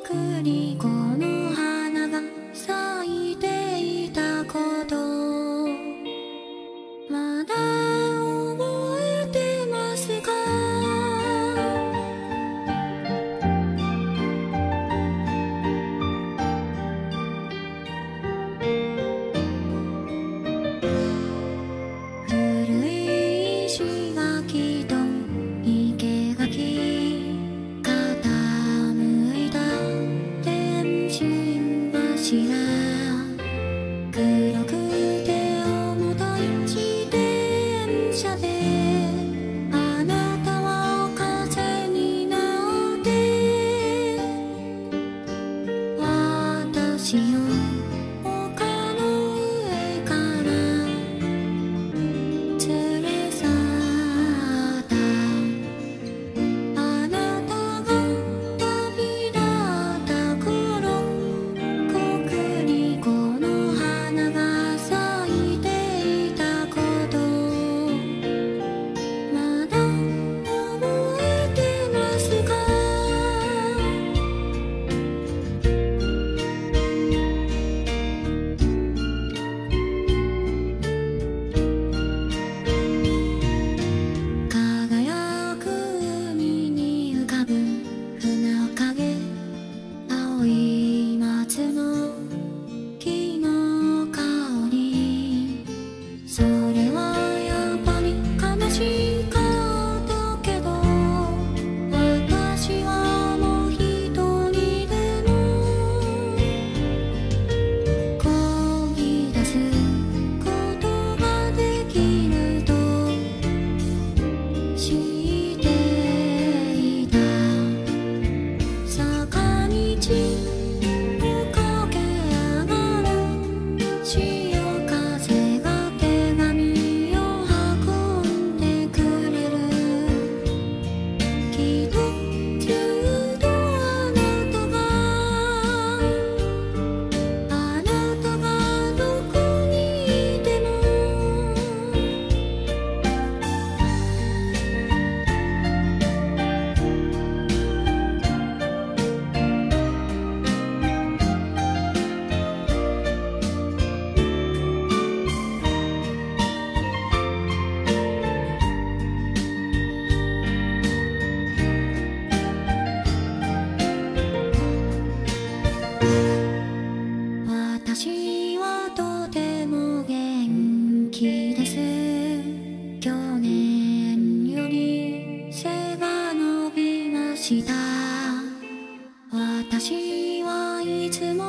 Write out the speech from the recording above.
くりこの花が咲いていたことまだ覚えてますか？古い石垣と生垣傾いた電信柱黒くて重たい自転車であなたは風になって私を丘の上から連れ去ったあなたが旅立った頃コクリコの花が咲いていたことまだ覚えてますか？輝く海に浮かぶ船影青い松の木の香りそれはやっぱり悲しかったけど私はもう一人でも漕ぎ出すことができると知っていた坂道を駆け上がる潮風が手紙を運んでくれるきっとずっとあなたがどこにいても私はとても元気です去年より背が伸びました私はいつも